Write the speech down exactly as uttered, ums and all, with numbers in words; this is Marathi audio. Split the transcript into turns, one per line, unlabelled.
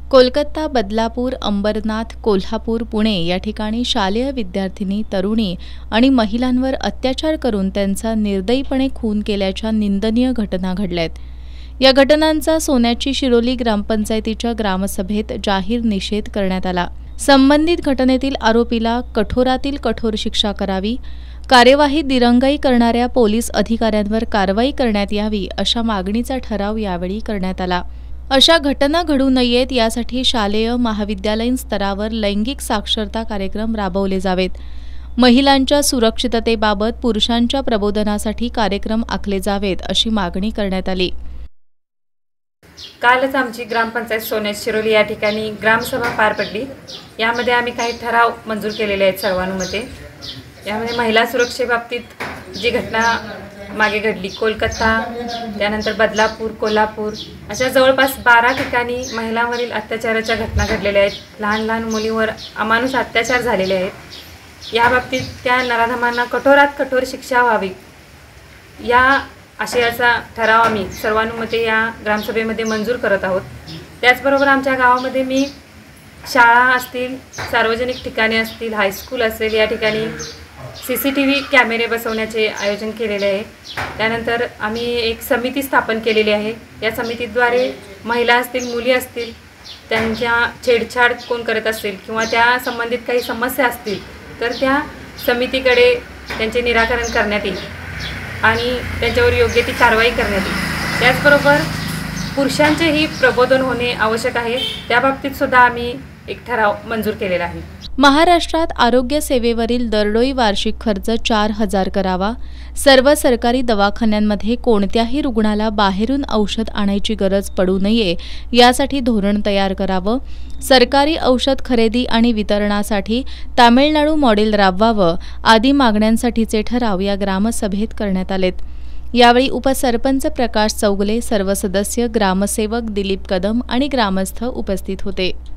कोलकाता, बदलापूर, अंबरनाथ, कोल्हापूर, पुणे या ठिकाणी शालेय विद्यार्थिनी, तरुणी आणि महिलांवर अत्याचार करून त्यांचा निर्दयीपणे खून केल्याच्या निंदनीय घटना घडल्यात। या घटनांचा सोन्याची शिरोली ग्रामपंचायतीच्या ग्रामसभेत जाहीर निषेध करण्यात आला। संबंधित घटनेतील आरोपीला कठोरातील कठोर शिक्षा करावी, कार्यवाही दिरंगाई करणाऱ्या पोलीस अधिकाऱ्यांवर कारवाई करण्यात यावी अशा मागणीचा ठराव यावेळी करण्यात आला। अशा घटना घडू नयेत यासाठी शालेय महाविद्यालयीन स्तरावर लैंगिक साक्षरता कार्यक्रम राबवले जावेत। महिलांच्या सुरक्षिततेबाबत पुरुषांच्या प्रबोधनासाठी कार्यक्रम आखले जावेत अशी मागणी करण्यात आली।
कालच आमची ग्रामपंचायत सोन्या शिरोली या ठिकाणी ग्रामसभा पार पडली। यामध्ये आम्ही काही ठराव मंजूर केलेले आहेत सर्वानुमते। यामध्ये महिला सुरक्षेबाबतीत जी घटना मागे घडली, कोलकाता, त्यानंतर बदलापूर, कोल्हापूर अशा जवळपास बारा ठिकाणी महिलांवरील अत्याचाराच्या घटना घडलेल्या आहेत। लहान लहान मुलींवर अमानुष अत्याचार झालेले आहेत। याबाबतीत त्या नराधमांना कठोरात कठोर शिक्षा व्हावी या आशयाचा ठराव आम्ही सर्वानुमते या ग्रामसभेमध्ये मंजूर करत आहोत। त्याचबरोबर आमच्या गावामध्ये मी शाळा असतील, सार्वजनिक ठिकाणे असतील, हायस्कूल असेल या ठिकाणी सी सी टी व्ही कॅमेरे बसवण्याचे आयोजन केलेले आहे। त्यानंतर आम्ही एक समिती स्थापन केलेली आहे। या समितीद्वारे महिला असतील, मुली असतील, त्यांच्या छेडछाड कोण करत असेल किंवा त्या संबंधित काही समस्या असतील तर त्या समितीकडे त्यांचे निराकरण करण्यात येईल आणि त्यांच्यावर योग्य ती कारवाई करण्यात येईल। त्याचबरोबर पुरुषांचेही प्रबोधन होणे आवश्यक आहे। त्याबाबतीत सुद्धा आम्ही एक ठराव मंजूर केलेला आहे।
महाराष्ट्रात आरोग्य सेवेवरील दरडोई वार्षिक खर्च चार हजार करावा। सर्व सरकारी दवाखान्यांमध्ये कोणत्याही रुग्णाला बाहेरून औषध आणायची गरज पडू नये यासाठी धोरण तयार करावं। सरकारी औषध खरेदी आणि वितरणासाठी तामिळनाडू मॉडेल राबवावं आदी मागण्यांसाठीचे ठराव या ग्रामसभेत करण्यात आलेत। यावेळी उपसरपंच प्रकाश चौगले, सर्व सदस्य, ग्रामसेवक दिलीप कदम आणि ग्रामस्थ उपस्थित होते।